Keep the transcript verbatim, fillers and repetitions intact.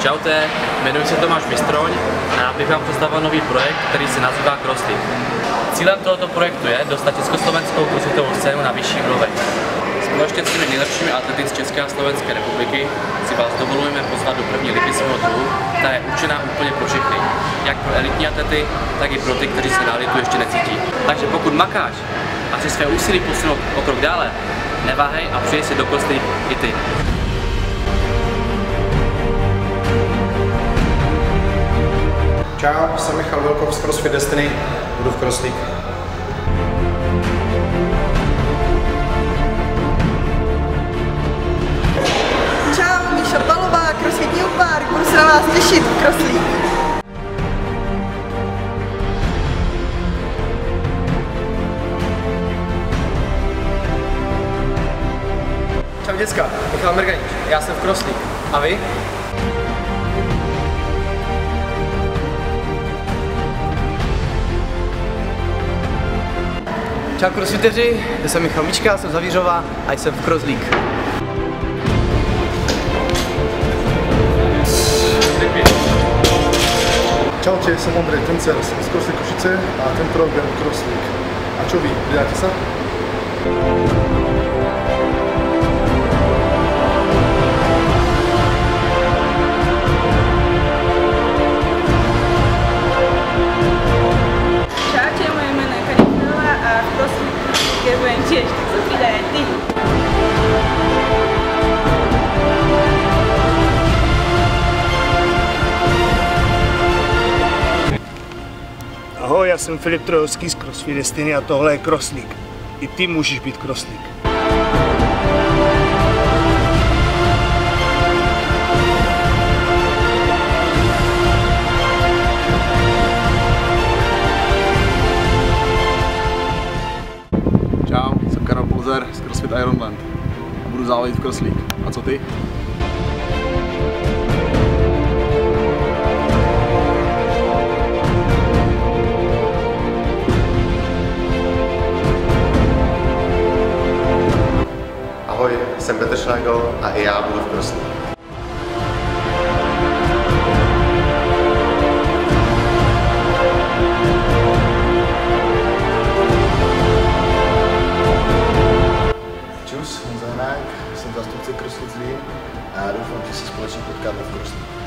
Čaute, jmenuji se Tomáš Bystroň a já bych vám představil nový projekt, který se nazývá CrossLeague. Cílem tohoto projektu je dostat československou crossfitovou scénu na vyšší úroveň. Společně s těmi nejlepšími atlety z České a Slovenské republiky si vás dovolujeme pozvat do první ligy svého druhu, která je určená úplně pro všechny, jak pro elitní atlety, tak i pro ty, kteří se realitu ještě necítí. Takže pokud makáš a chci své úsilí posunout o krok dále, neváhej a přijď si do CrossLeague i ty. Čau, jsem Michal Velkov z CrossFit Destiny, budu v CrossLeague. Čau, Míša Balová, CrossFit New Park, budu se na vás těšit v CrossLeague. Čau děcka, Michal Merganič, já jsem v CrossLeague. A vy? Čau crossfiteři, já jsem Michal Míčka, jsem z Havířova a jsem v CrossLeague. Čaute, som Ondrej Tencer, som z CrossFit Košice a tento rok budem v CrossLeague. A čo vy, pridáte sa? Čaute, moje meno je Karin Fialová a v CrossFit budem tiež, tak sa pridaj aj ty. Ahoj, já jsem Filip Trojovský z CrossFit Destiny a tohle je CrossLeague. I ty můžeš být CrossLeague. Čau, jsem Karel Polzer z CrossFit Ironman a budu závodit v CrossLeague. A co ty? Ahoj, jsem Petr Šlágl a i já budu v CrossLeague. Čus, Honza Janák, jsem zástupce CrossFit Zlín a doufám, že se společně potkáme v CrossLeague.